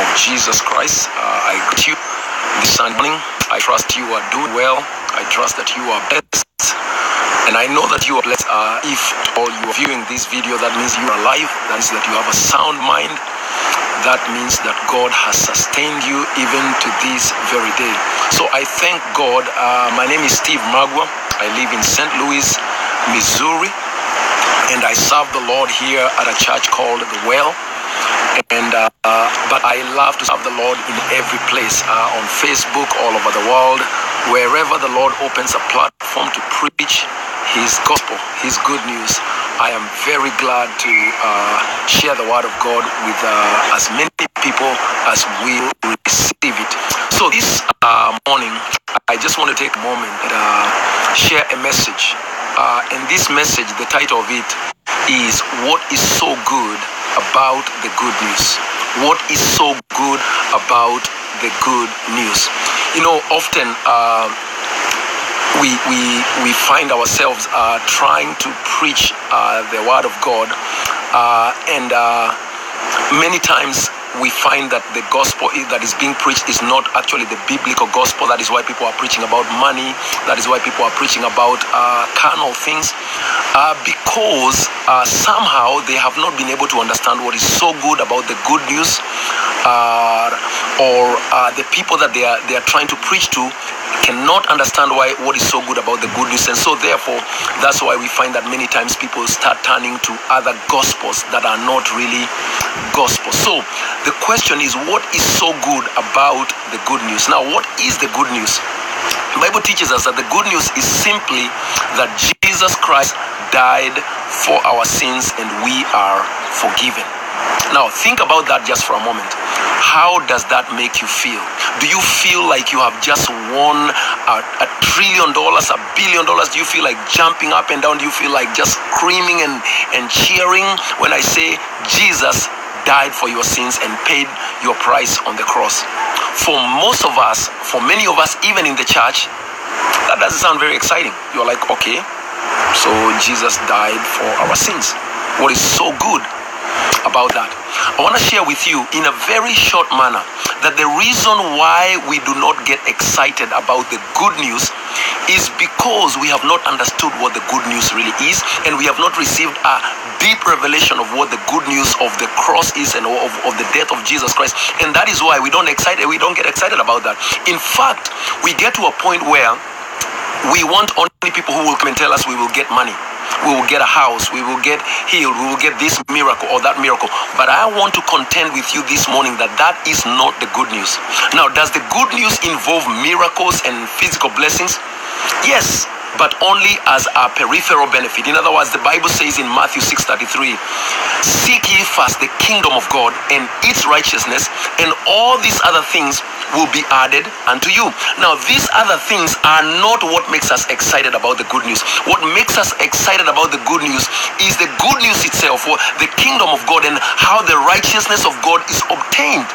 of Jesus Christ. I greet you this morning. I trust you are doing well. I trust that you are blessed. And I know that you are blessed. If you are viewing this video, that means you are alive. That means that you have a sound mind. That means that God has sustained you even to this very day. So I thank God. My name is Steve Magwa. I live in St. Louis, Missouri. And I serve the Lord here at a church called The Well. And but I love to serve the Lord in every place, on Facebook, all over the world, wherever the Lord opens a platform to preach His gospel, His good news. I am very glad to share the word of God with as many people as will receive it. So this morning, I just want to take a moment and share a message. And this message, the title of it is "What is so good about the good news?" What is so good about the good news? You know, often we find ourselves trying to preach the word of God, and many times we find that the gospel that is being preached is not actually the biblical gospel. That is why people are preaching about money. That is why people are preaching about carnal things, because somehow they have not been able to understand what is so good about the good news, or the people that they are trying to preach to cannot understand what is so good about the good news. And so therefore, that's why we find that many times people start turning to other gospels that are not really gospel. So the question is, what is so good about the good news? Now, what is the good news? The Bible teaches us that the good news is simply that Jesus Christ died for our sins and we are forgiven. Now, think about that just for a moment. How does that make you feel? Do you feel like you have just won $1 trillion, $1 billion? Do you feel like jumping up and down? Do you feel like just screaming and cheering when I say Jesus died for your sins and paid your price on the cross? For most of us, for many of us, even in the church, that doesn't sound very exciting. You're like, okay, so Jesus died for our sins. What is so good about that? I want to share with you in a very short manner that the reason why we do not get excited about the good news is because we have not understood what the good news really is, and we have not received a deep revelation of what the good news of the cross is and of the death of Jesus Christ. And that is why we don't get excited about that. In fact, we get to a point where we want only people who will come and tell us we will get money, we will get a house, we will get healed, we will get this miracle or that miracle. But I want to contend with you this morning that that is not the good news. Now, does the good news involve miracles and physical blessings? Yes, but only as a peripheral benefit. In other words, the Bible says in Matthew 6:33, "Seek ye first the kingdom of God and its righteousness, and all these other things will be added unto you." Now, these other things are not what makes us excited about the good news. What makes us excited about the good news is the good news itself, or the kingdom of God, and how the righteousness of God is obtained.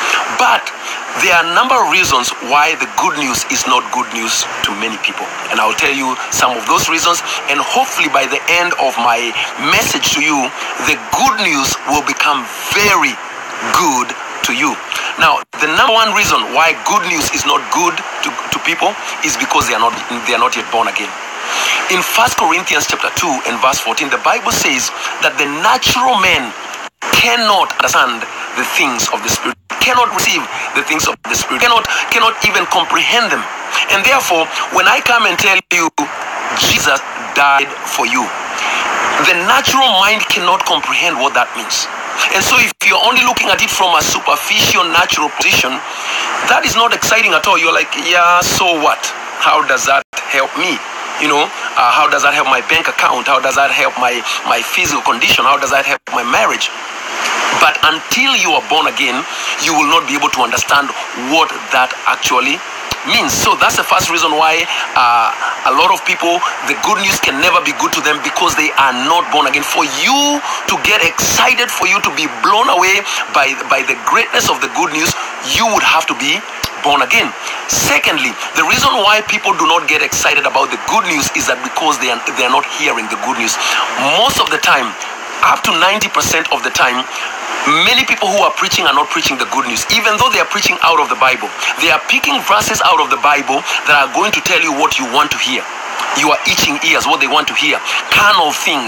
But there are a number of reasons why the good news is not good news to many people. And I'll tell you some of those reasons, and hopefully by the end of my message to you, the good news will become very good to you. Now, the number one reason why good news is not good to people is because they are not yet born again. In 1 Corinthians chapter 2 and verse 14, the Bible says that the natural man cannot understand the things of the Spirit, cannot receive the things of the Spirit, cannot even comprehend them. And therefore, when I come and tell you Jesus died for you, the natural mind cannot comprehend what that means. And so if you're only looking at it from a superficial natural position, that is not exciting at all. You're like, yeah, so what? How does that help me? You know, how does that help my bank account? How does that help my physical condition? How does that help my marriage? But until you are born again, you will not be able to understand what that actually means. So that's the first reason why a lot of people, the good news can never be good to them, because they are not born again. For you to get excited, for you to be blown away by the greatness of the good news, you would have to be born again. Secondly, the reason why people do not get excited about the good news is that because they are not hearing the good news. Most of the time, up to 90% of the time, many people who are preaching are not preaching the good news. Even though they are preaching out of the Bible, they are picking verses out of the Bible that are going to tell you what you want to hear. You are itching ears, what they want to hear. Carnal things,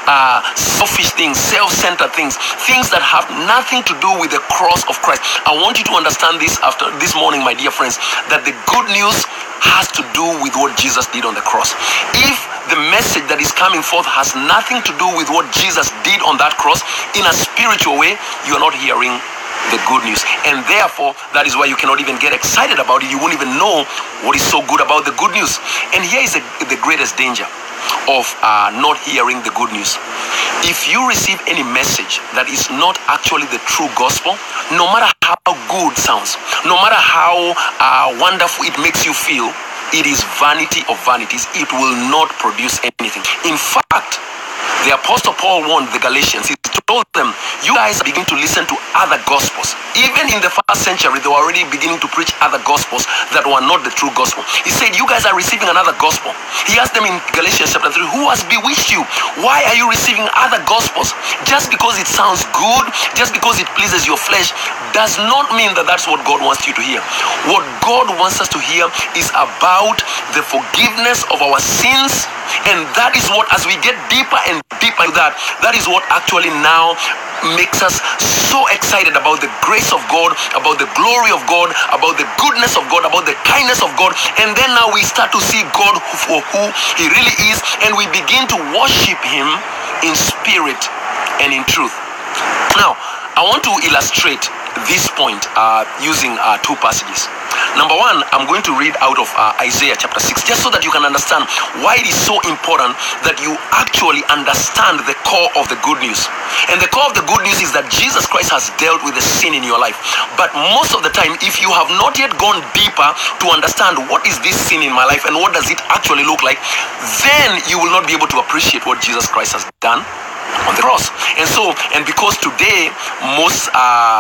selfish things, self-centered things, things that have nothing to do with the cross of Christ. I want you to understand this after this morning, my dear friends, that the good news has to do with what Jesus did on the cross. If the message that is coming forth has nothing to do with what Jesus did on that cross in a spiritual way, you are not hearing the good news. And therefore, that is why you cannot even get excited about it. You won't even know what is so good about the good news. And here is the greatest danger of not hearing the good news. If you receive any message that is not actually the true gospel, no matter how good it sounds, no matter how wonderful it makes you feel, it is vanity of vanities. It will not produce anything. In fact, the Apostle Paul warned the Galatians. He told them, you guys are beginning to listen to other gospels. Even in the first century, they were already beginning to preach other gospels that were not the true gospel. He said, you guys are receiving another gospel. He asked them in Galatians chapter 3, who has bewitched you? Why are you receiving other gospels? Just because it sounds good, just because it pleases your flesh, does not mean that that's what God wants you to hear. What God wants us to hear is about the forgiveness of our sins. And that is what, as we get deeper and deeper into that, that is what actually now makes us so excited about the grace of God, about the glory of God, about the goodness of God, about the kindness of God. And then now we start to see God for who He really is, and we begin to worship Him in spirit and in truth. Now, I want to illustrate this point using two passages. Number one, I'm going to read out of Isaiah chapter 6, just so that you can understand why it is so important that you actually understand the core of the good news. And the core of the good news is that Jesus Christ has dealt with the sin in your life. But most of the time, if you have not yet gone deeper to understand what is this sin in my life and what does it actually look like, then you will not be able to appreciate what Jesus Christ has done on the cross. And because today most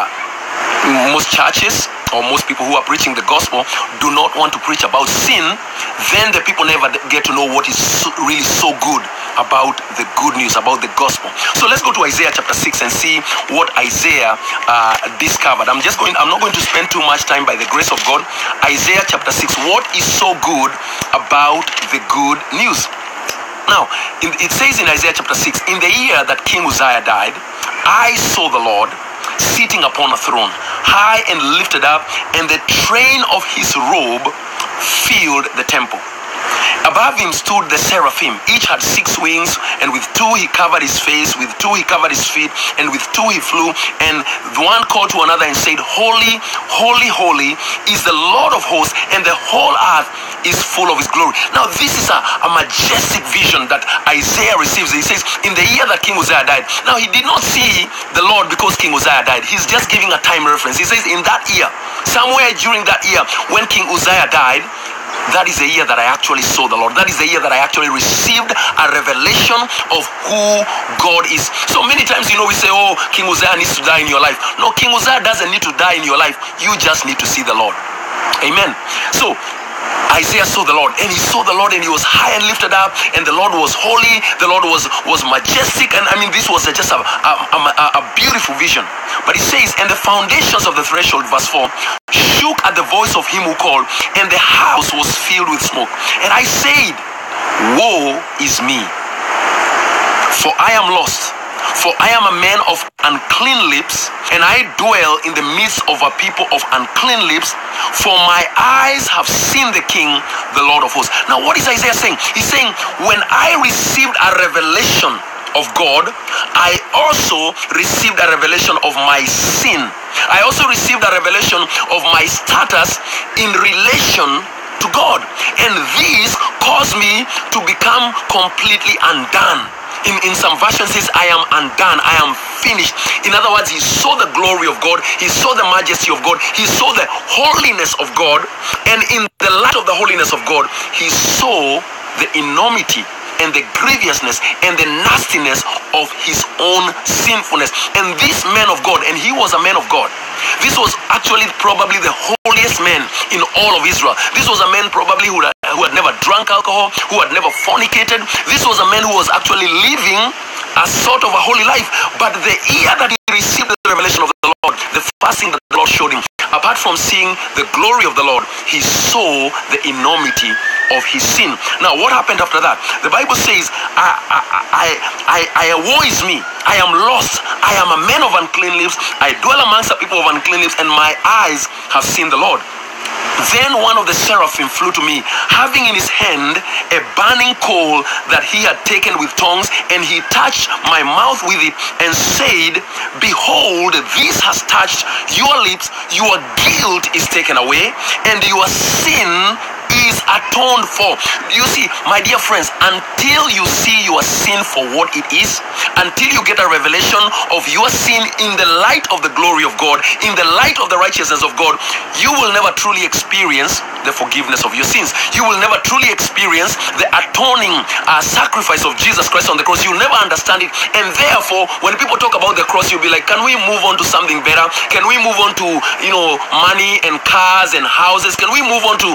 churches or most people who are preaching the gospel do not want to preach about sin, then the people never get to know what is really so good about the good news, about the gospel. So let's go to Isaiah chapter 6 and see what Isaiah discovered. I'm not going to spend too much time, by the grace of God. Isaiah chapter 6, what is so good about the good news? Now, it says in Isaiah chapter 6, in the year that King Uzziah died, I saw the Lord sitting upon a throne, high and lifted up, and the train of his robe filled the temple. Above him stood the seraphim. Each had 6 wings, and with 2 he covered his face, with 2 he covered his feet, and with 2 he flew. And the one called to another and said, Holy, holy, holy is the Lord of hosts, and the whole earth is full of his glory. Now this is a majestic vision that Isaiah receives. He says, in the year that King Uzziah died. Now he did not see the Lord because King Uzziah died. He's just giving a time reference. He says, in that year, somewhere during that year when King Uzziah died, that is the year that I actually saw the Lord. That is the year that I actually received a revelation of who God is. So many times, we say, oh, King Uzziah needs to die in your life. No, King Uzziah doesn't need to die in your life. You just need to see the Lord. Amen. So Isaiah saw the Lord, and he saw the Lord, and he was high and lifted up, and the Lord was holy, the Lord was majestic. And this was just a beautiful vision. But it says, and the foundations of the threshold, verse 4, shook at the voice of him who called, and the house was filled with smoke. And I said, woe is me, for I am lost. For I am a man of unclean lips, and I dwell in the midst of a people of unclean lips, for my eyes have seen the King, the Lord of hosts. Now what is Isaiah saying? He's saying, when I received a revelation of God, I also received a revelation of my sin. I also received a revelation of my status in relation to God. And this caused me to become completely undone. In some versions says, I am undone, I am finished. In other words, he saw the glory of God, he saw the majesty of God, he saw the holiness of God, and in the light of the holiness of God, he saw the enormity and the grievousness and the nastiness of his own sinfulness. And this man of God, and he was a man of God, this was actually probably the holiest man in all of Israel. This was a man probably who had never drunk alcohol, who had never fornicated. This was a man who was actually living a sort of a holy life. But the year that he received the revelation of the Lord, the first thing that the Lord showed him, apart from seeing the glory of the Lord, he saw the enormity of his sin. Now, what happened after that? The Bible says, woe is me. I am lost. I am a man of unclean lips. I dwell amongst the people of unclean lips, and my eyes have seen the Lord. Then one of the seraphim flew to me, having in his hand a burning coal that he had taken with tongs, and he touched my mouth with it and said, behold, this has touched your lips, your guilt is taken away, and your sin is atoned for. You see, my dear friends, until you see your sin for what it is, until you get a revelation of your sin in the light of the glory of God, in the light of the righteousness of God, you will never truly experience the forgiveness of your sins. You will never truly experience the atoning sacrifice of Jesus Christ on the cross. You'll never understand it. And therefore, when people talk about the cross, you'll be like, can we move on to something better? Can we move on to, money and cars and houses? Can we move on to,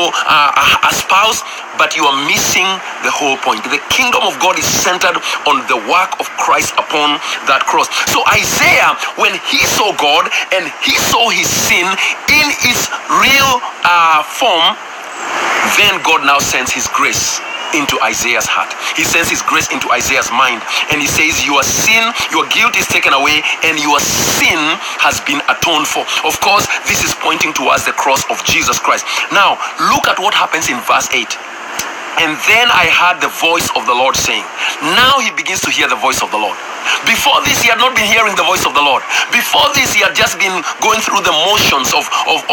a spouse? But you are missing the whole point. The kingdom of God is centered on the work of Christ upon that cross. So Isaiah, when he saw God and he saw his sin in its real form, then God now sends his grace into Isaiah's heart. He sends his grace into Isaiah's mind, and he says, your sin, your guilt is taken away, and your sin has been atoned for. Of course, this is pointing towards the cross of Jesus Christ. Now, look at what happens in verse 8. And then I heard the voice of the Lord saying. Now he begins to hear the voice of the Lord. Before this, he had not been hearing the voice of the Lord. Before this, he had just been going through the motions of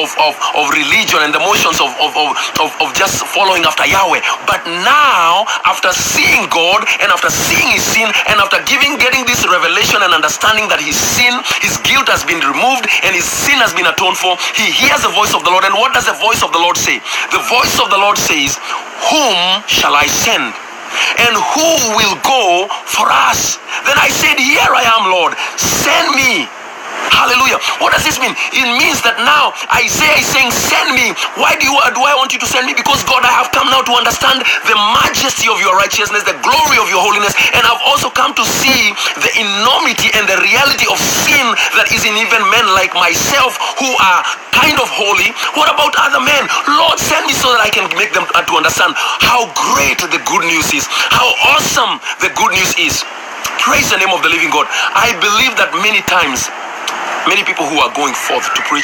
religion and the motions of just following after Yahweh. But now, after seeing God and after seeing his sin and after getting this revelation and understanding that his sin, his guilt has been removed and his sin has been atoned for, he hears the voice of the Lord. And what does the voice of the Lord say? The voice of the Lord says, whom shall I send? And who will go for us? Then I said, here I am, Lord, send me. Hallelujah. What does this mean? It means that now Isaiah is saying, send me. Why do I want you to send me? Because God, I have come now to understand the majesty of your righteousness, the glory of your holiness, and I've also come to see the enormity and the reality of sin that is in even men like myself who are kind of holy. What about other men? Lord, send me so that I can make them to understand how great the good news is, how awesome the good news is. Praise the name of the living God. I believe that many times, many people who are going forth to preach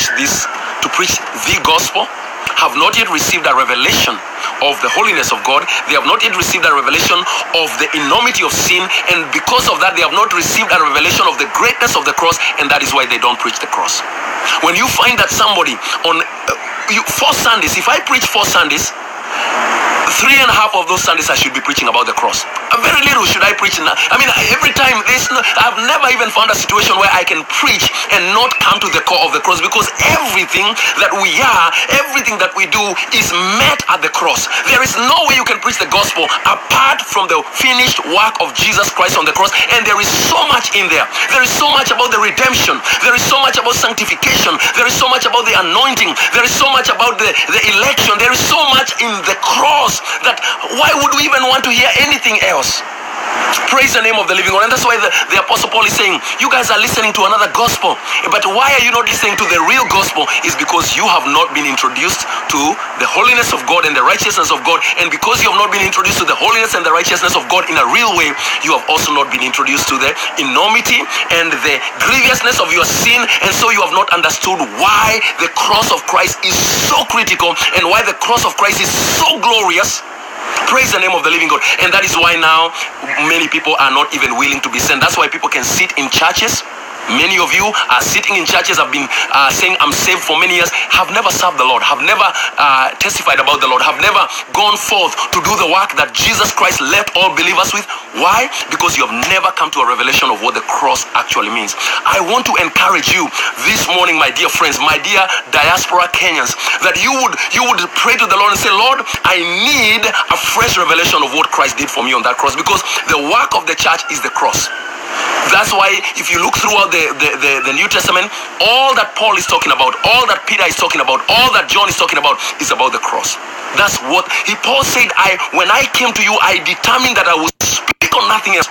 the gospel have not yet received a revelation of the holiness of God. They have not yet received a revelation of the enormity of sin, and because of that, they have not received a revelation of the greatness of the cross, and that is why they don't preach the cross. When you find that somebody on 4 Sundays, if I preach 4 Sundays, 3.5 of those Sundays I should be preaching about the cross. Very little should I preach now. I mean, every time I've never even found a situation where I can preach and not come to the core of the cross, because everything that we are, everything that we do is met at the cross. There is no way you can preach the gospel apart from the finished work of Jesus Christ on the cross, and there is so much in there. There is so much about the redemption. There is so much about sanctification. There is so much about the anointing. There is so much about the election. There is so much in the cross that why would we even want to hear anything else? Praise the name of the living God. And that's why the Apostle Paul is saying, you guys are listening to another gospel, but why are you not listening to the real gospel? Is because you have not been introduced to the holiness of God and the righteousness of God. And because you have not been introduced to the holiness and the righteousness of God in a real way, you have also not been introduced to the enormity and the grievousness of your sin. And so you have not understood why the cross of Christ is so critical and why the cross of Christ is so glorious. Praise the name of the living God. And that is why now many people are not even willing to be sent. That's why people can sit in churches. Many of you are sitting in churches, have been saying, I'm saved for many years, have never served the Lord, have never testified about the Lord, have never gone forth to do the work that Jesus Christ left all believers with. Why? Because you have never come to a revelation of what the cross actually means. I want to encourage you this morning, my dear friends, my dear diaspora Kenyans, that you would pray to the Lord and say, Lord, I need a fresh revelation of what Christ did for me on that cross, because the work of the church is the cross. That's why if you look throughout the New Testament, all that Paul is talking about, all that Peter is talking about, all that John is talking about is about the cross. That's what Paul said, when I came to you, I determined that I would speak on nothing else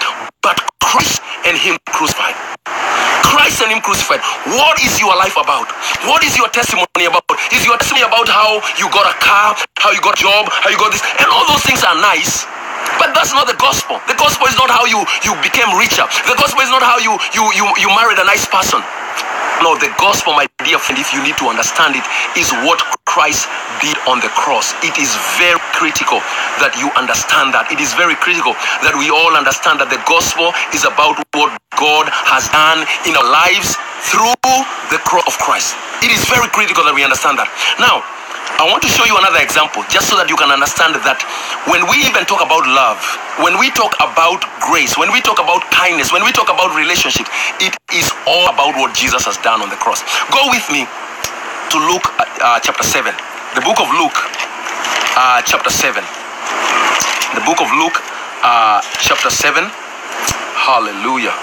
but Christ and him crucified. Christ and him crucified. What is your life about? What is your testimony about? Is your testimony about how you got a car, how you got a job, how you got this? And all those things are nice, but that's not the gospel. The gospel is not how you became richer. The gospel is not how you married a nice person. No, the gospel, my dear friend, if you need to understand it, is what Christ did on the cross. It is very critical that you understand that. It is very critical that we all understand that the gospel is about what God has done in our lives through the cross of Christ. It is very critical that we understand that. Now, I want to show you another example, just so that you can understand that when we even talk about love, when we talk about grace, when we talk about kindness, when we talk about relationship, it is all about what Jesus has done on the cross. Go with me to Luke chapter 7. The book of Luke chapter 7. The book of Luke chapter 7. Hallelujah.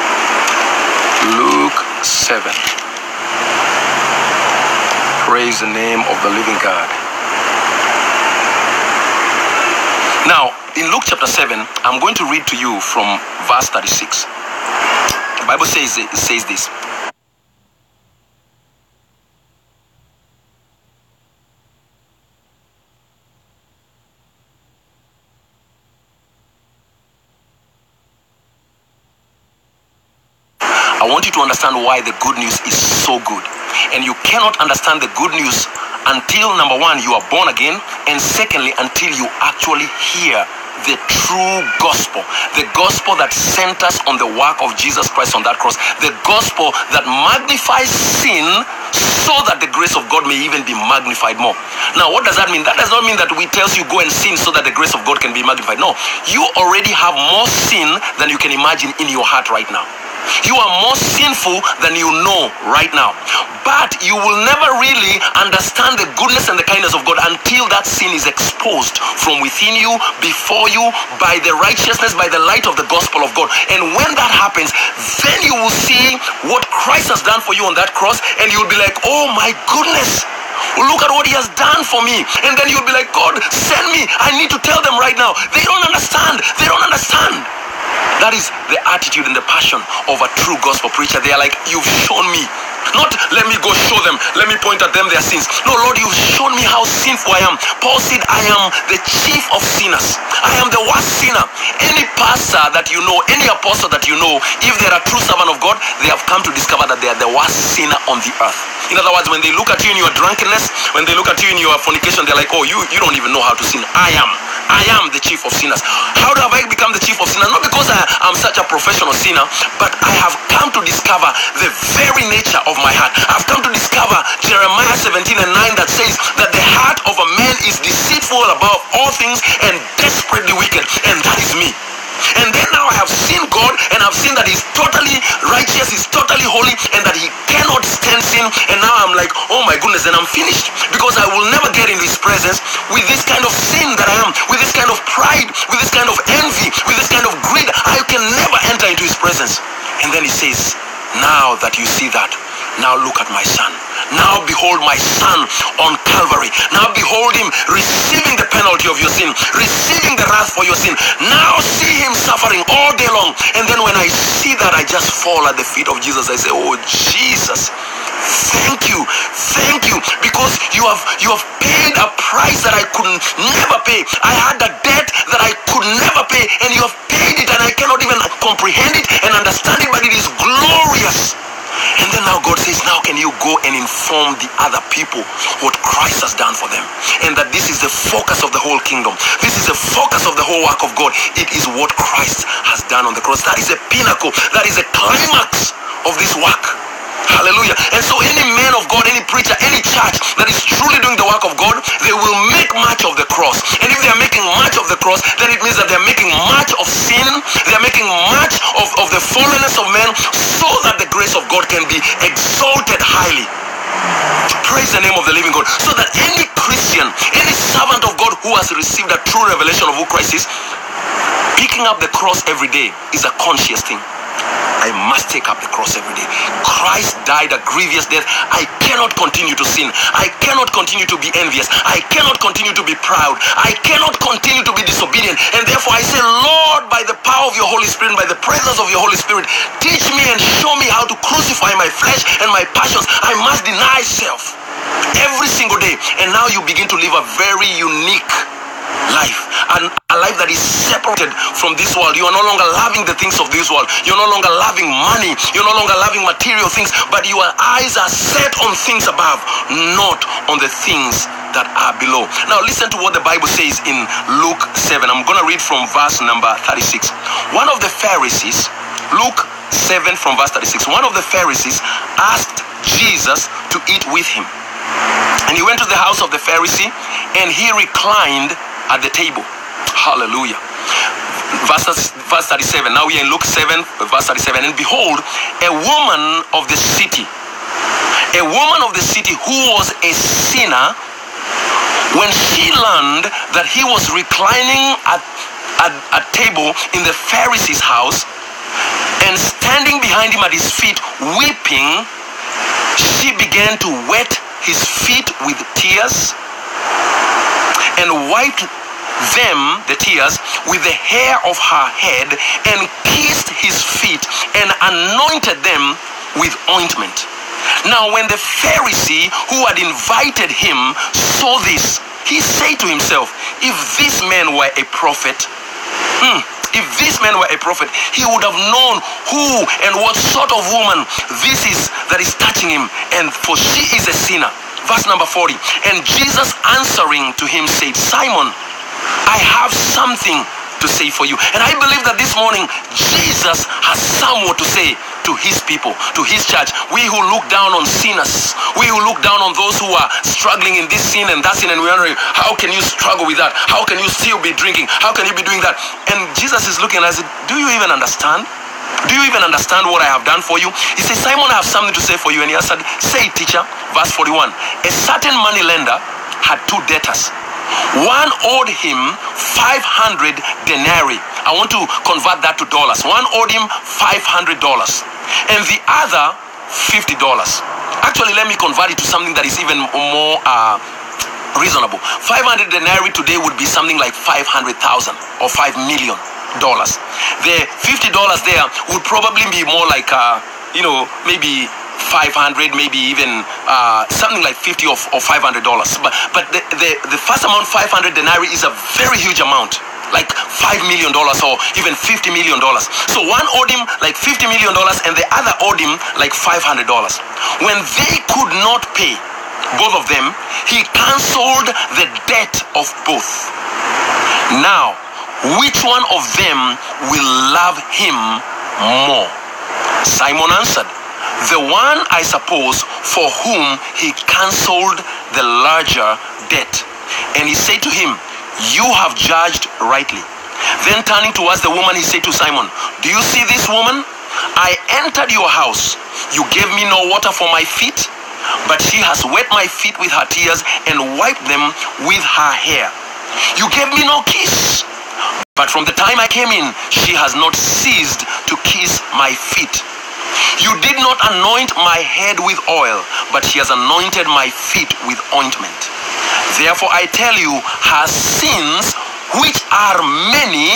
Luke 7. Praise the name of the living God. Now, in Luke chapter 7, I'm going to read to you from verse 36. The Bible says this. I want you to understand why the good news is so good. And you cannot understand the good news until, number one, you are born again, and secondly, until you actually hear the true gospel. The gospel that centers on the work of Jesus Christ on that cross. The gospel that magnifies sin so that the grace of God may even be magnified more. Now, what does that mean? That does not mean that we tells you go and sin so that the grace of God can be magnified. No, you already have more sin than you can imagine in your heart right now. You are more sinful than you know right now. But you will never really understand the goodness and the kindness of God until that sin is exposed from within you, before you, by the righteousness, by the light of the gospel of God. And when that happens, then you will see what Christ has done for you on that cross, and you'll be like, oh my goodness, look at what he has done for me. And then you'll be like, God, send me. I need to tell them right now. They don't understand. They don't understand. That is the attitude and the passion of a true gospel preacher. They are like, you've shown me. Not let me go show them, let me point at them their sins. No, Lord, you've shown me how sinful I am. Paul said, I am the chief of sinners. I am the worst sinner. Any pastor that you know, any apostle that you know, if they're a true servant of God, they have come to discover that they are the worst sinner on the earth. In other words, when they look at you in your drunkenness, when they look at you in your fornication, they're like, oh, you don't even know how to sin. I am the chief of sinners. How have I become the chief of sinners? Not because I'm such a professional sinner, but I have come to discover the very nature of my heart. I've come to discover Jeremiah 17:9 that says that the heart of a man is deceitful above all things and desperately wicked, and that is me. And then now I have seen God, and I've seen that he's totally righteous, he's totally holy, and that he cannot stand sin. And now I'm like, oh my goodness, then I'm finished, because I will never get in his presence with this kind of sin that I am, with this kind of pride, with this kind of envy, with this kind of greed. I can never enter into his presence. And then he says, now that you see that, now look at my son. Now behold my son on Calvary. Now behold him receiving the penalty of your sin, receiving the wrath for your sin. Now see him suffering all day long. And then when I see that, I just fall at the feet of Jesus. I say, oh Jesus, thank you, because you have paid a price that I could never pay. I had a debt that I could never pay, and you have paid it, and I cannot even comprehend it and understand it, but it is glorious. And then now God says, now can you go and inform the other people what Christ has done for them? And that this is the focus of the whole kingdom. This is the focus of the whole work of God. It is what Christ has done on the cross. That is a pinnacle. That is a climax of this work. Hallelujah. And so any man of God, any preacher, any church that is truly doing the work of God, they will make much of the cross. And if they are making much of the cross, then it means that they are making much of sin. They are making much of the fallenness of men, so that the grace of God can be exalted highly. Praise the name of the living God. So that any Christian, any servant of God who has received a true revelation of who Christ is, picking up the cross every day is a conscious thing. I must take up the cross every day. Christ died a grievous death. I cannot continue to sin. I cannot continue to be envious. I cannot continue to be proud. I cannot continue to be disobedient. And therefore I say, Lord, by the power of your Holy Spirit, by the presence of your Holy Spirit, teach me and show me how to crucify my flesh and my passions. I must deny self every single day. And now you begin to live a very unique life, and a life that is separated from this world. You are no longer loving the things of this world. You're no longer loving money. You're no longer loving material things, but your eyes are set on things above, not on the things that are below. Now listen to what the Bible says in Luke 7. I'm going to read from verse number 36. One of the Pharisees, Luke 7 from verse 36, one of the Pharisees asked Jesus to eat with him. And he went to the house of the Pharisee, and he reclined at the table. Hallelujah. Verse 37. Now we are in Luke 7, verse 37. And behold, a woman of the city who was a sinner, when she learned that he was reclining at a table in the Pharisee's house, and standing behind him at his feet weeping, she began to wet his feet with tears, and wiped them, the tears, with the hair of her head, and kissed his feet, and anointed them with ointment. Now when the Pharisee who had invited him saw this, he said to himself, if this man were a prophet, he would have known who and what sort of woman this is that is touching him, and for she is a sinner. Verse number 40. And Jesus answering to him said, Simon, I have something to say for you. And I believe that this morning Jesus has somewhat to say to his people, to his church. We who look down on sinners, we who look down on those who are struggling in this sin and that sin, and we're wondering, how can you struggle with that? How can you still be drinking? How can you be doing that? And Jesus is looking and I said, do you even understand? Do you even understand what I have done for you? He says, Simon, I have something to say for you. And he answered, say it, teacher. Verse 41. A certain money lender had two debtors. One owed him 500 denarii. I want to convert that to dollars. One owed him $500 and the other $50. Actually, let me convert it to something that is even more reasonable. 500 denarii today would be something like 500,000 or $5 million. The $50 there would probably be more like maybe 500, maybe even something like 50 or $500. But the first amount, 500 denarii, is a very huge amount, like $5 million or even $50 million. So one owed him like $50 million and the other owed him like $500. When they could not pay, both of them, he cancelled the debt of both. Now, which one of them will love him more? Simon answered, the one, I suppose, for whom he cancelled the larger debt. And he said to him, you have judged rightly. Then turning towards the woman, he said to Simon, do you see this woman? I entered your house. You gave me no water for my feet, but she has wet my feet with her tears and wiped them with her hair. You gave me no kiss, but from the time I came in, she has not ceased to kiss my feet. You did not anoint my head with oil, but she has anointed my feet with ointment. Therefore I tell you, her sins, which are many,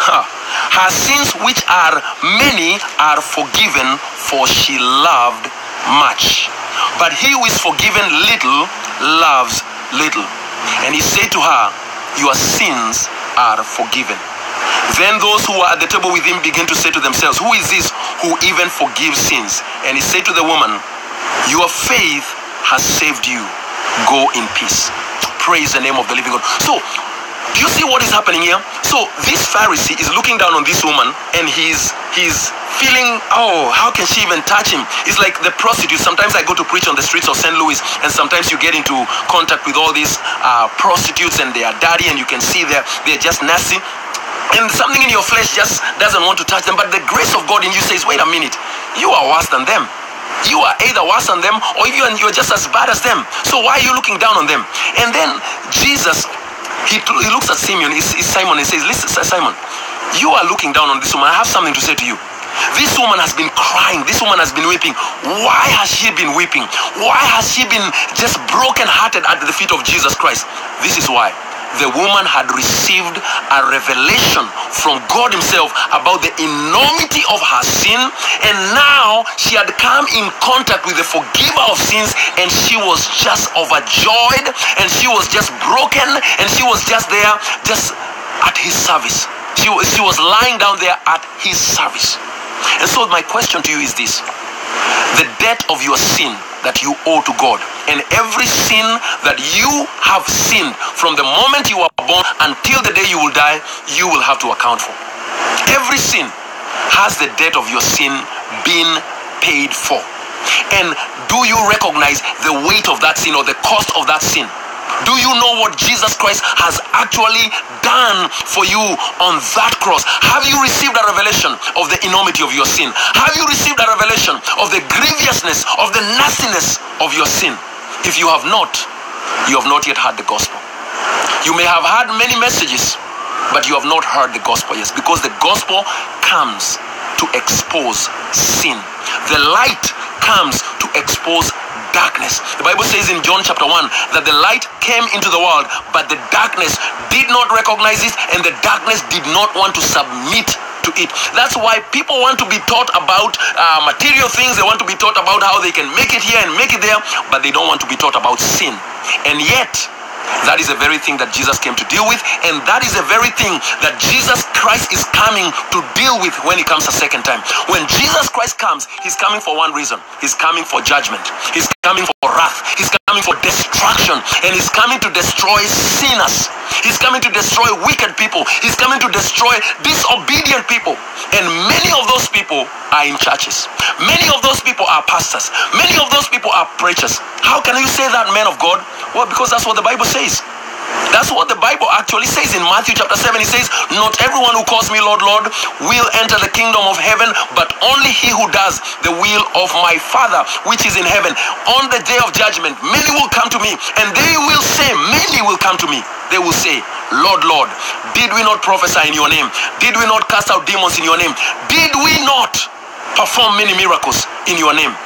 are forgiven, for she loved much. But he who is forgiven little loves little. And he said to her, your sins are forgiven. Then those who were at the table with him began to say to themselves, who is this who even forgives sins? And he said to the woman, your faith has saved you. Go in peace. Praise the name of the living God. So, do you see what is happening here? So, this Pharisee is looking down on this woman and he's feeling, oh, how can she even touch him? It's like the prostitutes. Sometimes I go to preach on the streets of St. Louis, and sometimes you get into contact with all these prostitutes, and they are dirty, and you can see they're just nasty. And something in your flesh just doesn't want to touch them. But the grace of God in you says, wait a minute, you are worse than them. You are either worse than them, or you're just as bad as them. So why are you looking down on them? And then Jesus, he looks at Simon and says, listen, Simon, you are looking down on this woman. I have something to say to you. This woman has been crying. This woman has been weeping. Why has she been weeping? Why has she been just broken-hearted at the feet of Jesus Christ? This is why. The woman had received a revelation from God himself about the enormity of her sin, and now she had come in contact with the forgiver of sins, and she was just overjoyed, and she was just broken, and she was just there, just at his service. She was lying down there at his service. And so my question to you is this: the debt of your sin that you owe to God, and every sin that you have sinned from the moment you were born until the day you will die, you will have to account for. Every sin has the debt of your sin been paid for. And do you recognize the weight of that sin or the cost of that sin? Do you know what Jesus Christ has actually done for you on that cross? Have you received a revelation of the enormity of your sin? Have you received a revelation of the grievousness, of the nastiness of your sin? If you have not yet heard the gospel. You may have heard many messages, but you have not heard the gospel yet, because the gospel comes to expose sin. The light comes to expose darkness. The Bible says in John chapter 1 that the light came into the world, but the darkness did not recognize it, and the darkness did not want to submit to it. That's why people want to be taught about material things. They want to be taught about how they can make it here and make it there, but they don't want to be taught about sin. And yet, that is the very thing that Jesus came to deal with, and that is the very thing that Jesus Christ is coming to deal with when he comes a second time. When Jesus Christ comes, he's coming for one reason. He's coming for judgment. He's coming for wrath. He's coming for destruction, and he's coming to destroy sinners. He's coming to destroy wicked people. He's coming to destroy disobedient people. And many of those people are in churches. Many of those people are pastors. Many of those people are preachers. How can you say that, man of God? Well, because that's what the Bible says. That's what the Bible actually says in Matthew chapter 7. It says, not everyone who calls me Lord, Lord will enter the kingdom of heaven, but only he who does the will of my Father which is in heaven. On the day of judgment, many will come to me, and they will say, many will come to me. They will say, Lord, Lord, did we not prophesy in your name? Did we not cast out demons in your name? Did we not perform many miracles in your name?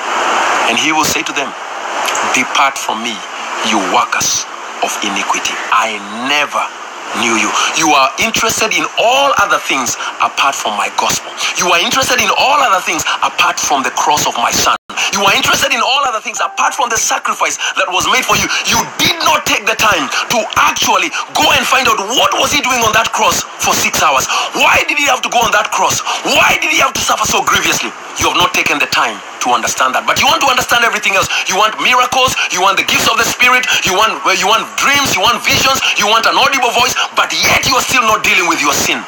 And he will say to them, depart from me, you workers of iniquity. I never knew you. You are interested in all other things apart from my gospel. You are interested in all other things apart from the cross of my son. You are interested in all other things apart from the sacrifice that was made for you. You did not take the time to actually go and find out what was he doing on that cross for 6 hours. Why did he have to go on that cross? Why did he have to suffer so grievously? You have not taken the time to understand that. But you want to understand everything else. You want miracles, you want the gifts of the Spirit, you want dreams, you want visions, you want an audible voice, but yet you are still not dealing with your sin.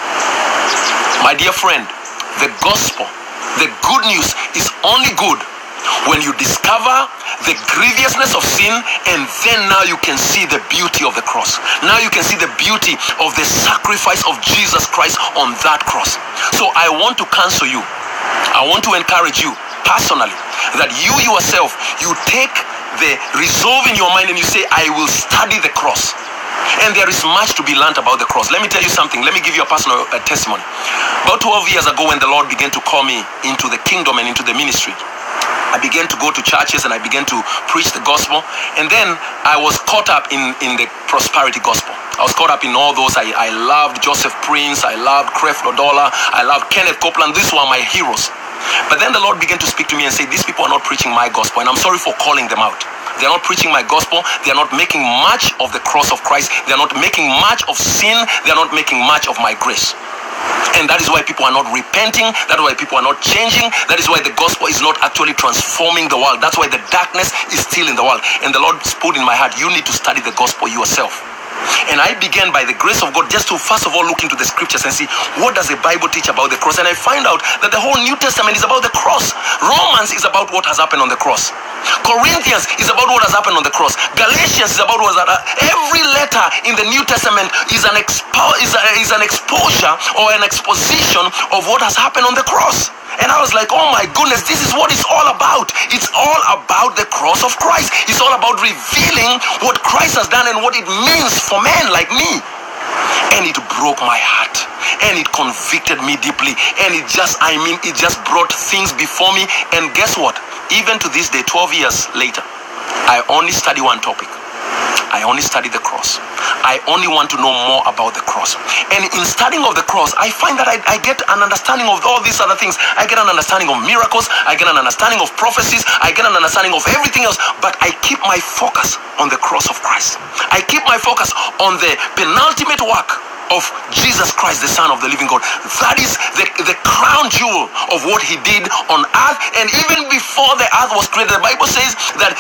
My dear friend, the gospel, the good news is only good when you discover the grievousness of sin, and then now you can see the beauty of the cross. Now you can see the beauty of the sacrifice of Jesus Christ on that cross. So I want to counsel you, I want to encourage you personally, that you yourself, you take the resolve in your mind and you say, I will study the cross. And there is much to be learned about the cross. Let me tell you something. Let me give you a personal testimony. About 12 years ago, when the Lord began to call me into the kingdom and into the ministry, I began to go to churches and I began to preach the gospel. And then I was caught up in the prosperity gospel. I was caught up in all those. I loved Joseph Prince. I loved Creflo Dollar. I loved Kenneth Copeland. These were my heroes. But then the Lord began to speak to me and say, these people are not preaching my gospel. And I'm sorry for calling them out. They're not preaching my gospel. They're not making much of the cross of Christ. They're not making much of sin. They're not making much of my grace. And that is why people are not repenting. That is why people are not changing. That is why the gospel is not actually transforming the world. That's why the darkness is still in the world. And the Lord put in my heart, you need to study the gospel yourself. And I began, by the grace of God, just to first of all look into the scriptures and see, what does the Bible teach about the cross? And I find out that the whole New Testament is about the cross. Romans is about what has happened on the cross. Corinthians is about what has happened on the cross. Galatians is about what has happened. Every letter in the New Testament is an exposure or an exposition of what has happened on the cross. And I was like, oh my goodness, this is what it's all about. It's all about the cross of Christ. It's all about revealing what Christ has done and what it means for men like me. And it broke my heart. and it convicted me deeply, and it just brought things before me. And guess what? Even to this day, 12 years later, I only study one topic. I only study the cross. I only want to know more about the cross. And in studying of the cross, I find that I get an understanding of all these other things. I get an understanding of miracles. I get an understanding of prophecies. I get an understanding of everything else. But I keep my focus on the cross of Christ. I keep my focus on the penultimate work of Jesus Christ, the Son of the living God. That is the crown jewel of what he did on earth. And even before the earth was created, the Bible says that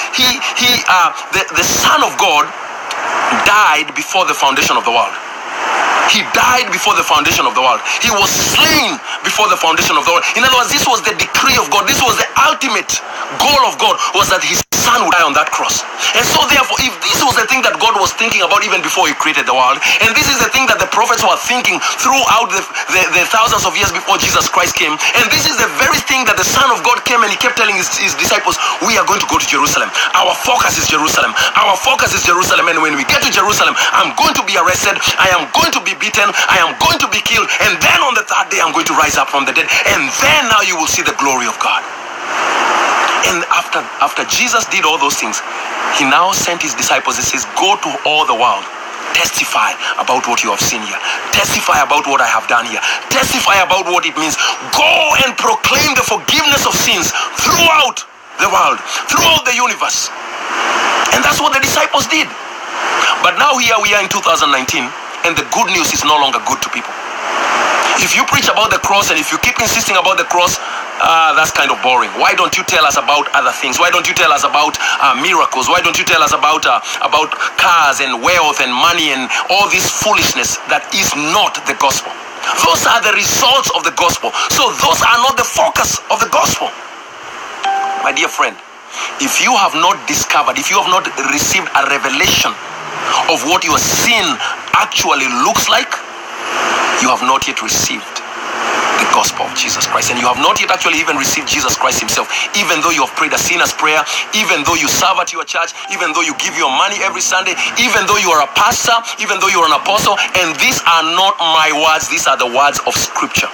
the Son of God died before the foundation of the world. He died before the foundation of the world. He was slain before the foundation of the world. In other words, this was the decree of God. This was the ultimate goal of God, was that his Son would die on that cross. And so therefore, if this was the thing that God was thinking about even before he created the world, and this is the thing that the prophets were thinking throughout the thousands of years before Jesus Christ came, and this is the very thing that the Son of God came and he kept telling his disciples, we are going to go to Jerusalem. Our focus is Jerusalem. Our focus is Jerusalem. And when we get to Jerusalem, I'm going to be arrested. I am going to be beaten. I am going to be killed. And then on the third day, I'm going to rise up from the dead. And then now you will see the glory of God. And after Jesus did all those things, he now sent his disciples. He says, go to all the world. Testify about what you have seen here. Testify about what I have done here. Testify about what it means. Go and proclaim the forgiveness of sins throughout the world, throughout the universe. And that's what the disciples did. But now here we are in 2019, and the good news is no longer good to people. If you preach about the cross and if you keep insisting about the cross, that's kind of boring. Why don't you tell us about other things? Why don't you tell us about miracles? Why don't you tell us about cars and wealth and money and all this foolishness that is not the gospel? Those are the results of the gospel. So those are not the focus of the gospel. My dear friend, if you have not discovered, if you have not received a revelation of what your sin actually looks like, you have not yet received the gospel of Jesus Christ. And you have not yet actually even received Jesus Christ himself. Even though you have prayed a sinner's prayer, even though you serve at your church, even though you give your money every Sunday, even though you are a pastor, even though you are an apostle. And these are not my words, these are the words of Scripture.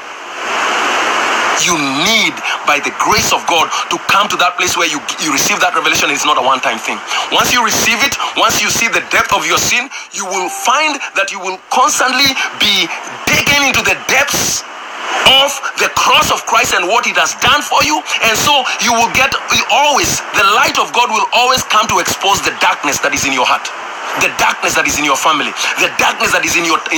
You need, by the grace of God, to come to that place where you receive that revelation. It's not a one-time thing. Once you receive it, once you see the depth of your sin, you will find that you will constantly be digging into the depths of the cross of Christ and what it has done for you. And so you will get always, the light of God will always come to expose the darkness that is in your heart. The darkness that is in your family, the darkness that is in your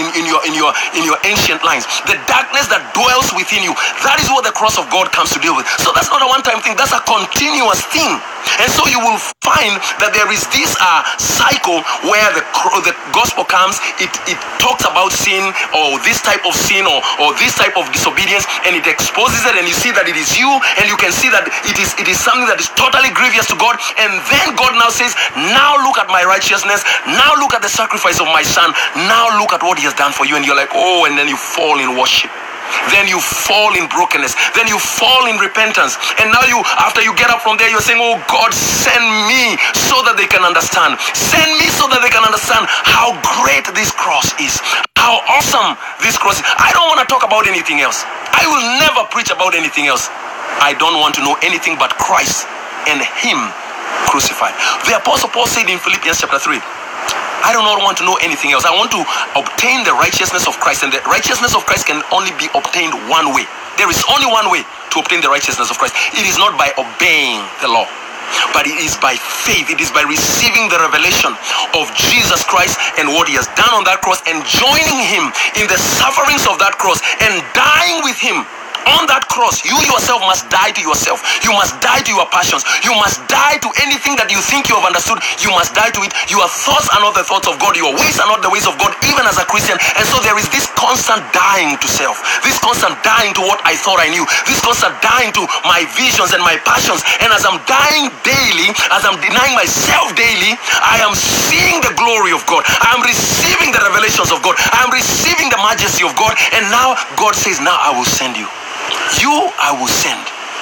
ancient lines, the darkness that dwells within you. That is what the cross of God comes to deal with. So that's not a one-time thing, that's a continuous thing. And so you will find that there is this cycle where the gospel comes, it talks about sin, or this type of sin, or this type of disobedience, and it exposes it, and you see that it is you, and you can see that it is something that is totally grievous to God. And then God now says, now look at my righteousness, now look at the sacrifice of my Son, now look at what he has done for you. And you're like, oh, and then you fall in worship. Then you fall in brokenness. Then you fall in repentance. And now after you get up from there, you're saying, oh God, send me so that they can understand. Send me so that they can understand how great this cross is. How awesome this cross is. I don't want to talk about anything else. I will never preach about anything else. I don't want to know anything but Christ and him crucified. The Apostle Paul said in Philippians chapter 3, I do not want to know anything else. I want to obtain the righteousness of Christ. And the righteousness of Christ can only be obtained one way. There is only one way to obtain the righteousness of Christ. It is not by obeying the law, but it is by faith. It is by receiving the revelation of Jesus Christ and what he has done on that cross, and joining him in the sufferings of that cross and dying with him. On that cross, you yourself must die to yourself. You must die to your passions. You must die to anything that you think you have understood. You must die to it. Your thoughts are not the thoughts of God. Your ways are not the ways of God, even as a Christian. And so there is this constant dying to self. This constant dying to what I thought I knew. This constant dying to my visions and my passions. And as I'm dying daily, as I'm denying myself daily, I am seeing the glory of God. I am receiving the revelations of God. I am receiving the majesty of God. And now God says, now I will send you. You I will send.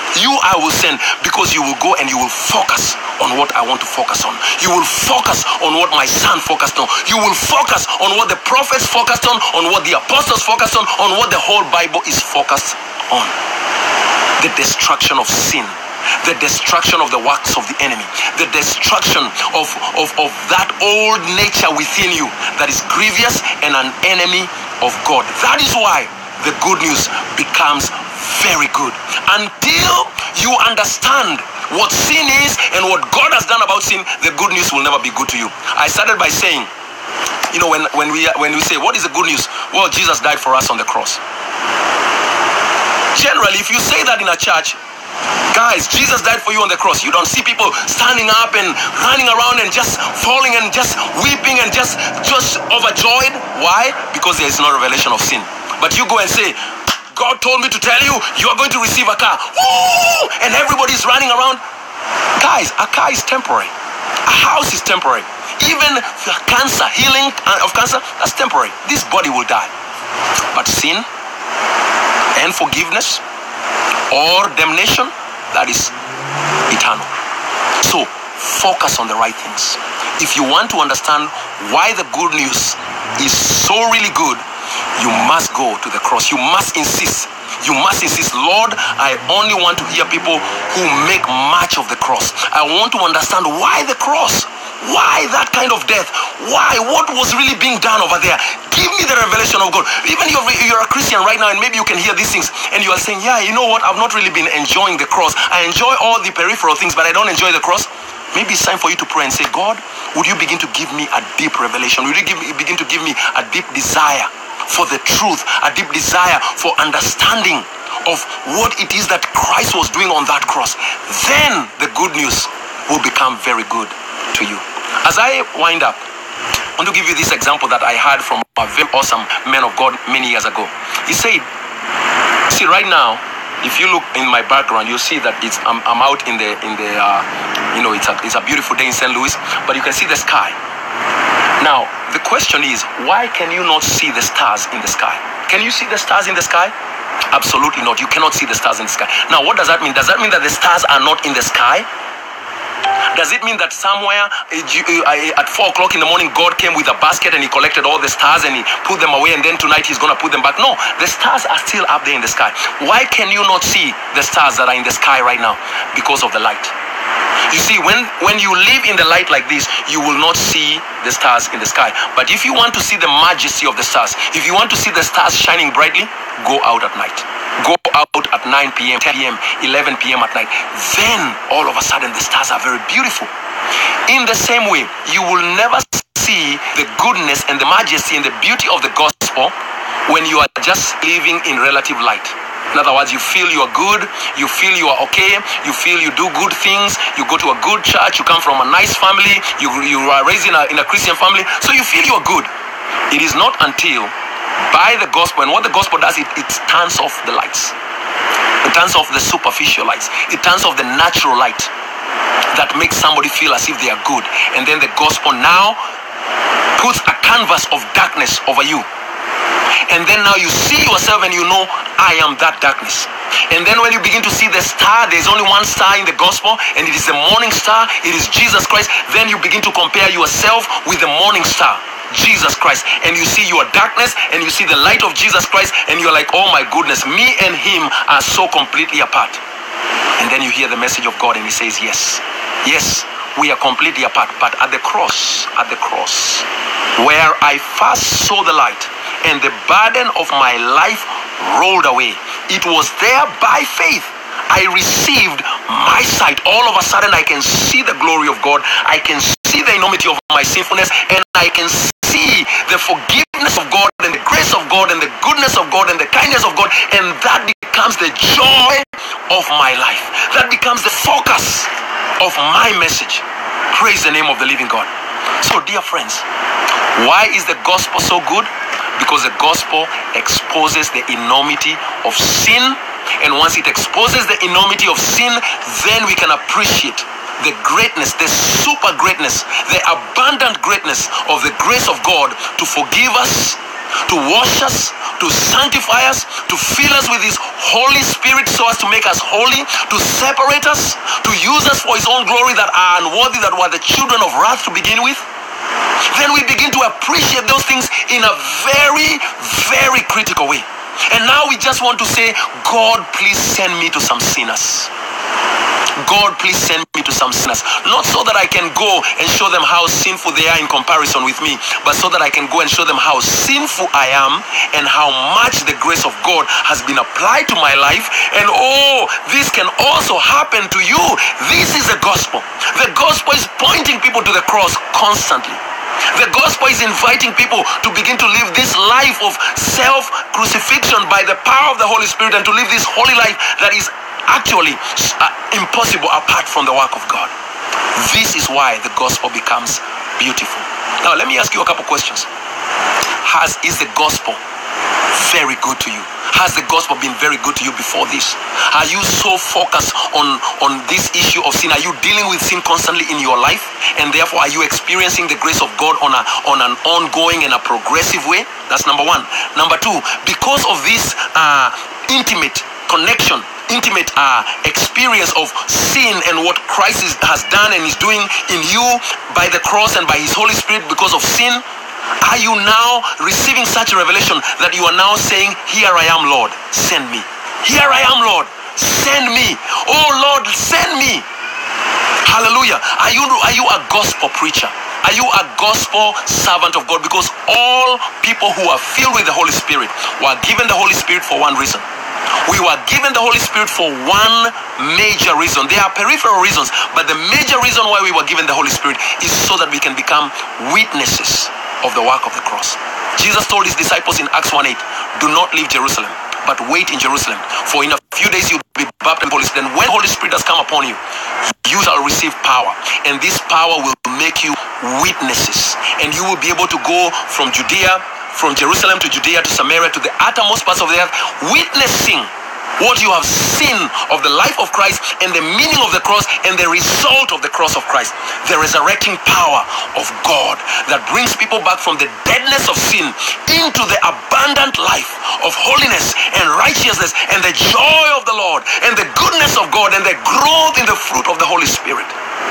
You I will send, because you will go and you will focus on what I want to focus on. You will focus on what my son focused on. You will focus on what the prophets focused on what the apostles focused on what the whole Bible is focused on. The destruction of sin, the destruction of the works of the enemy, the destruction of that old nature within you that is grievous and an enemy of God. That is why the good news becomes very good. Until you understand what sin is and what God has done about sin, the good news will never be good to you. I started by saying, when we say, what is the good news? Well, Jesus died for us on the cross. Generally, if you say that in a church, guys, Jesus died for you on the cross, you don't see people standing up and running around and just falling and just weeping and just overjoyed. Why? Because there is no revelation of sin. But you go and say, God told me to tell you, you are going to receive a car. Woo! And everybody's running around. Guys, a car is temporary. A house is temporary. Even cancer, healing of cancer, that's temporary. This body will die. But sin and forgiveness or damnation, that is eternal. So focus on the right things. If you want to understand why the good news is so really good, you must go to the cross. You must insist. You must insist, Lord, I only want to hear people who make much of the cross. I want to understand why the cross. Why that kind of death? Why? What was really being done over there? Give me the revelation of God. Even you're a Christian right now and maybe you can hear these things and you are saying, yeah, you know what? I've not really been enjoying the cross. I enjoy all the peripheral things, but I don't enjoy the cross. Maybe it's time for you to pray and say, God, would you begin to give me a deep revelation? Would you begin to give me a deep desire for the truth, a deep desire for understanding of what it is that Christ was doing on that cross? Then the good news will become very good to you. As I wind up, I want to give you this example that I heard from a very awesome man of God many years ago. He said, see, right now, if you look in my background, you'll see that I'm out in the it's a beautiful day in St. Louis, but you can see the sky. Now, the question is, why can you not see the stars in the sky? Can you see the stars in the sky? Absolutely not. You cannot see the stars in the sky. Now, what does that mean? Does that mean that the stars are not in the sky? Does it mean that somewhere at 4 o'clock in the morning, God came with a basket and he collected all the stars and he put them away and then tonight he's going to put them back? No, the stars are still up there in the sky. Why can you not see the stars that are in the sky right now? Because of the light. You see, when you live in the light like this, you will not see the stars in the sky. But if you want to see the majesty of the stars, if you want to see the stars shining brightly, go out at night. Go out at 9 p.m., 10 p.m., 11 p.m. at night. Then, all of a sudden, the stars are very beautiful. In the same way, you will never see the goodness and the majesty and the beauty of the gospel when you are just living in relative light. In other words, you feel you are good, you feel you are okay, you feel you do good things, you go to a good church, you come from a nice family, you are raised in a Christian family, so you feel you are good. It is not until by the gospel, and what the gospel does, it turns off the lights. It turns off the superficial lights. It turns off the natural light that makes somebody feel as if they are good. And then the gospel now puts a canvas of darkness over you. And then now you see yourself and you know, I am that darkness. And then when you begin to see the star, there's only one star in the gospel, and it is the morning star, it is Jesus Christ. Then you begin to compare yourself with the morning star, Jesus Christ, and you see your darkness and you see the light of Jesus Christ, and you're like, oh my goodness, me and him are so completely apart. And then you hear the message of God and he says, yes, we are completely apart, but at the cross, where I first saw the light and the burden of my life rolled away, it was there by faith I received my sight. All of a sudden I can see the glory of God, I can see the enormity of my sinfulness, and I can see the forgiveness of God and the grace of God and the goodness of God and the kindness of God, and that becomes the joy of my life. That becomes the focus of my message. Praise the name of the living God. So, dear friends, why is the gospel so good? Because the gospel exposes the enormity of sin, and once it exposes the enormity of sin, then we can appreciate the greatness, the super greatness, the abundant greatness of the grace of God to forgive us, to wash us, to sanctify us, to fill us with His Holy Spirit so as to make us holy, to separate us, to use us for His own glory that are unworthy, that were the children of wrath to begin with, then we begin to appreciate those things in a very, very critical way. And now we just want to say, God, please send me to some sinners. God, please send me to some sinners. Not so that I can go and show them how sinful they are in comparison with me, but so that I can go and show them how sinful I am and how much the grace of God has been applied to my life. And oh, this can also happen to you. This is the gospel. The gospel is pointing people to the cross constantly. The gospel is inviting people to begin to live this life of self-crucifixion by the power of the Holy Spirit, and to live this holy life that is actually impossible apart from the work of God. This is why the gospel becomes beautiful. Now, let me ask you a couple questions. Is the gospel very good to you? Has the gospel been very good to you before this? Are you so focused on this issue of sin? Are you dealing with sin constantly in your life? And therefore, are you experiencing the grace of God on an ongoing and a progressive way? That's number one. Number two, because of this intimate connection, intimate experience of sin and what Christ has done and is doing in you by the cross and by His Holy Spirit because of sin, are you now receiving such a revelation that you are now saying, here I am, Lord, send me. Here I am, Lord, send me. Oh Lord, send me. Hallelujah. Are you a gospel preacher? Are you a gospel servant of God? Because all people who are filled with the Holy Spirit were given the Holy Spirit for one reason. We were given the Holy Spirit for one major reason. There are peripheral reasons, but the major reason why we were given the Holy Spirit is so that we can become witnesses of the work of the cross. Jesus told His disciples in Acts 1:8, do not leave Jerusalem, but wait in Jerusalem, for in a few days you'll be baptized in the Holy Spirit. Then when the Holy Spirit has come upon you, you shall receive power, and this power will make you witnesses, and you will be able to go from Jerusalem to Judea to Samaria to the uttermost parts of the earth, witnessing what you have seen of the life of Christ and the meaning of the cross and the result of the cross of Christ. The resurrecting power of God that brings people back from the deadness of sin into the abundant life of holiness and righteousness and the joy of the Lord and the goodness of God and the growth in the fruit of the Holy Spirit.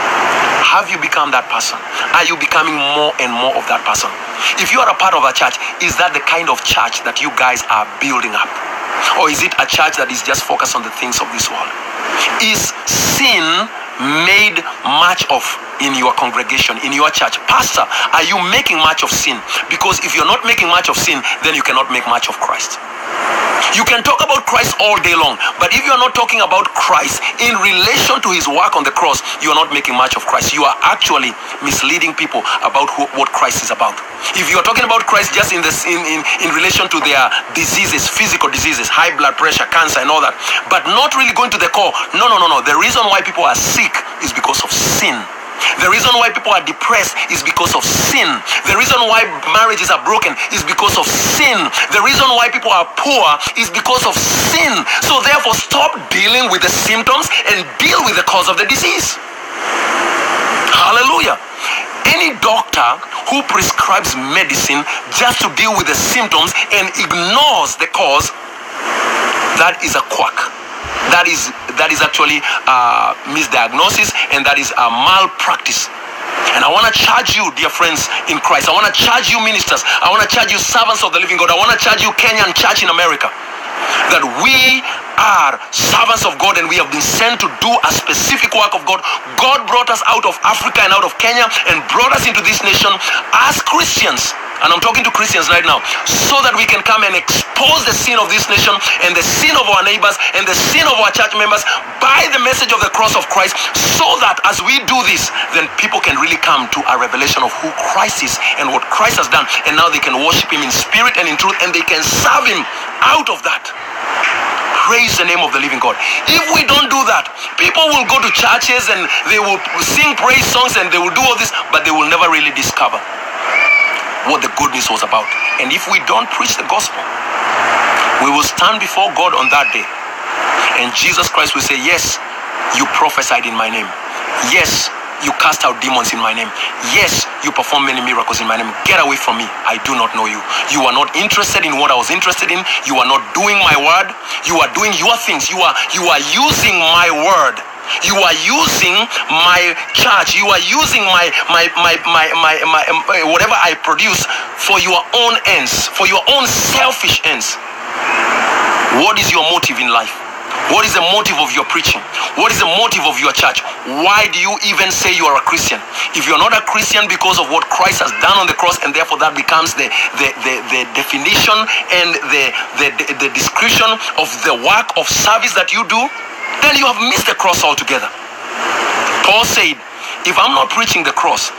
Have you become that person? Are you becoming more and more of that person? If you are a part of a church, is that the kind of church that you guys are building up? Or is it a church that is just focused on the things of this world? Is sin made much of in your congregation, in your church? Pastor, are you making much of sin? Because if you're not making much of sin, then you cannot make much of Christ. You can talk about Christ all day long, but if you're not talking about Christ in relation to His work on the cross, you are not making much of Christ. You are actually misleading people about what Christ is about. If you're talking about Christ just in relation to their diseases, physical diseases, high blood pressure, cancer and all that, but not really going to the core. No. The reason why people are sick is because of sin. The reason why people are depressed is because of sin. The reason why marriages are broken is because of sin. The reason why people are poor is because of sin. So therefore, stop dealing with the symptoms and deal with the cause of the disease. Hallelujah. Any doctor who prescribes medicine just to deal with the symptoms and ignores the cause, that is a quack. That is actually misdiagnosis, and that is a malpractice. And I want to charge you, dear friends in Christ. I want to charge you, ministers. I want to charge you, servants of the living God. I want to charge you, Kenyan church in America, that we are servants of God and we have been sent to do a specific work of God. God brought us out of Africa and out of Kenya and brought us into this nation as Christians. And I'm talking to Christians right now, so that we can come and expose the sin of this nation and the sin of our neighbors and the sin of our church members by the message of the cross of Christ, so that as we do this, then people can really come to a revelation of who Christ is and what Christ has done, and now they can worship Him in spirit and in truth, and they can serve Him out of that. Praise the name of the living God. If we don't do that, people will go to churches and they will sing praise songs and they will do all this, but they will never really discover what the good news was about. And if we don't preach the gospel, we will stand before God on that day, and Jesus Christ will say, yes, you prophesied in my name. Yes, You cast out demons in my name. Yes, you perform many miracles in my name. Get away from me. I do not know you. You are not interested in what I was interested in. You are not doing my word. You are doing your things. You are using my word. You are using my church. You are using my whatever I produce for your own ends, for your own selfish ends. What is your motive in life? What is the motive of your preaching? What is the motive of your church? Why do you even say you are a Christian? If you're not a Christian because of what Christ has done on the cross, and therefore that becomes the definition and the description of the work of service that you do, then you have missed the cross altogether. Paul said, if I'm not preaching the cross,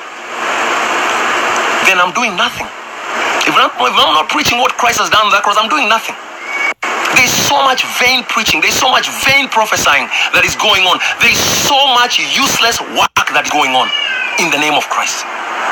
then I'm doing nothing. If I'm not preaching what Christ has done on that cross, I'm doing nothing. There's so much vain preaching. There's so much vain prophesying that is going on. There's so much useless work that is going on in the name of Christ.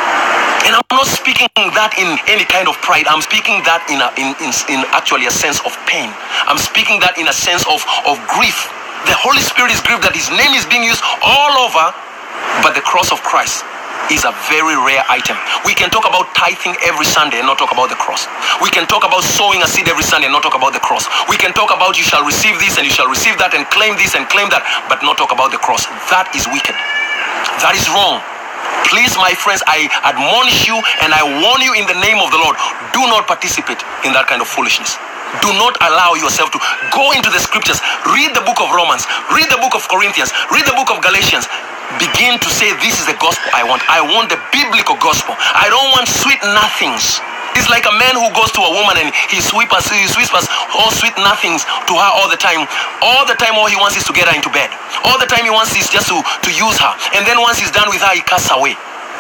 And I'm not speaking that in any kind of pride. I'm speaking that in actually a sense of pain. I'm speaking that in a sense of grief. The Holy Spirit is grieved that his name is being used all over, but the cross of Christ is a very rare item. We can talk about tithing every Sunday and not talk about the cross. We can talk about sowing a seed every Sunday and not talk about the cross. We can talk about you shall receive this and you shall receive that and claim this and claim that, but not talk about the cross. That is wicked. That is wrong. Please, my friends, I admonish you and I warn you in the name of the Lord, do not participate in that kind of foolishness. Do not allow yourself to go into the scriptures. Read the book of Romans. Read the book of Corinthians. Read the book of Galatians. Begin to say, this is the gospel I want. I want the biblical gospel. I don't want sweet nothings. It's like a man who goes to a woman and he whispers all sweet nothings to her all the time. All the time, all he wants is to get her into bed. All the time he wants is just to use her. And then once he's done with her, he casts away.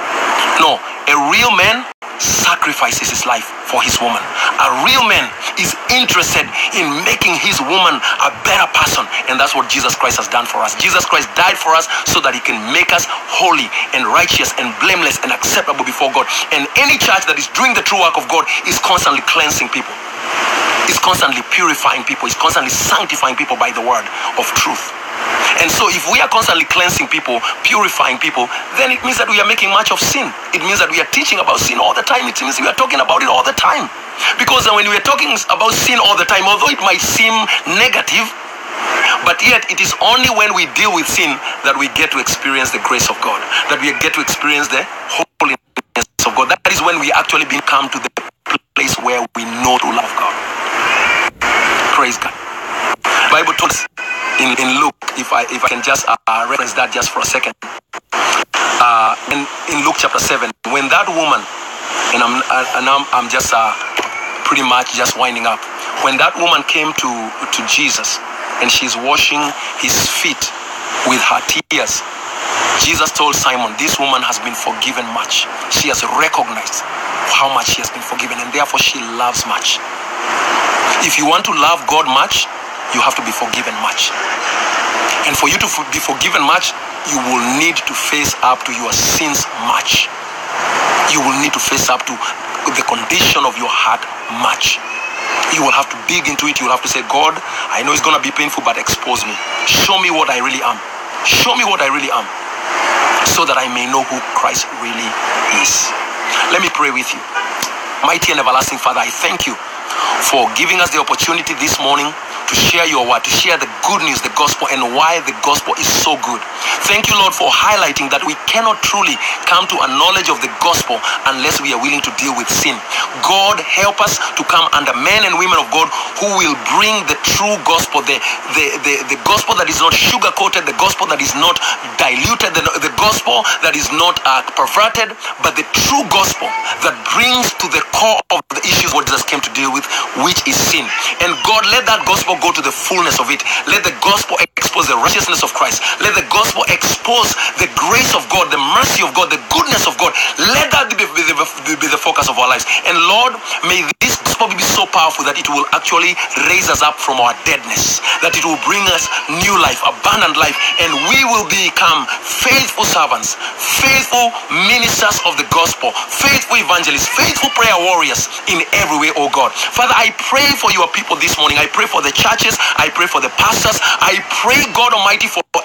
No, a real man sacrifices his life for his woman. A real man is interested in making his woman a better person, and that's what Jesus Christ has done for us. Jesus Christ died for us so that he can make us holy and righteous and blameless and acceptable before God. And any church that is doing the true work of God is constantly cleansing people, is constantly purifying people, is constantly sanctifying people by the word of truth. And so if we are constantly cleansing people, purifying people, then it means that we are making much of sin. It means that we are teaching about sin all the time. It means we are talking about it all the time. Because when we are talking about sin all the time, although it might seem negative, but yet it is only when we deal with sin that we get to experience the grace of God, that we get to experience the holiness of God. That is when we actually come to the place where we know to love God. Praise God. Bible tells us in Luke, if I can just reference that just for a second. In Luke chapter 7, when that woman, and I'm just pretty much just winding up. When that woman came to Jesus and she's washing his feet with her tears, Jesus told Simon, this woman has been forgiven much. She has recognized how much she has been forgiven, and therefore she loves much. If you want to love God much, you have to be forgiven much. And for you to be forgiven much, you will need to face up to your sins much. You will need to face up to the condition of your heart much. You will have to dig into it. You will have to say, God, I know it's going to be painful, but expose me. Show me what I really am. Show me what I really am, so that I may know who Christ really is. Let me pray with you. Mighty and everlasting Father, I thank you for giving us the opportunity this morning to share your word, to share the good news, the gospel, and why the gospel is so good. Thank you, Lord, for highlighting that we cannot truly come to a knowledge of the gospel unless we are willing to deal with sin. God, help us to come under men and women of God who will bring the true gospel, the gospel that is not sugar-coated, the gospel that is not diluted, the gospel that is not perverted, but the true gospel that brings to the core of the issues what Jesus came to deal with, which is sin. And God, let that gospel go to the fullness of it. Let the gospel expose the righteousness of Christ. Let the gospel expose the grace of God, the mercy of God, the goodness of God. Let that be the focus of our lives. And Lord, may this gospel be so powerful that it will actually raise us up from our deadness, that it will bring us new life, abundant life, and we will become faithful servants, faithful ministers of the gospel, faithful evangelists, faithful prayer warriors in every way, oh God. Father, I pray for your people this morning. I pray for the churches. I pray for the pastors. I pray, God Almighty, for every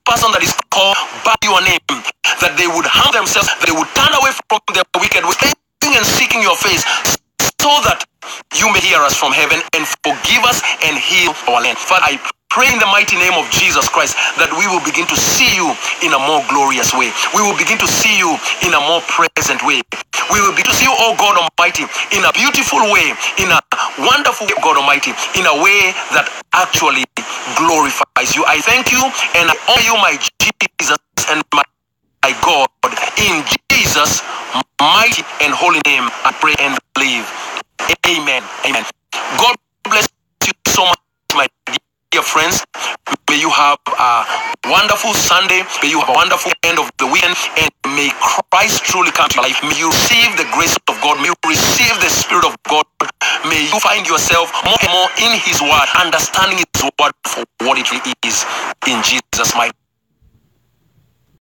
person that is called by your name, that they would humble themselves, that they would turn away from their wicked ways and seeking your face, so that you may hear us from heaven and forgive us and heal our land. Father, I pray in the mighty name of Jesus Christ that we will begin to see you in a more glorious way. We will begin to see you in a more present way. We will begin to see you, oh God Almighty, in a beautiful way, in a wonderful way, God Almighty, in a way that actually glorifies you. I thank you and I honor you, my Jesus and my God. In Jesus' mighty and holy name, I pray and believe. Amen. Amen. God bless you so much, my dear friends. May you have a wonderful Sunday. May you have a wonderful end of the weekend. And may Christ truly come to your life. May you receive the grace of God. May you receive the Spirit of God. May you find yourself more and more in His Word, understanding His Word for what it really is. In Jesus' mighty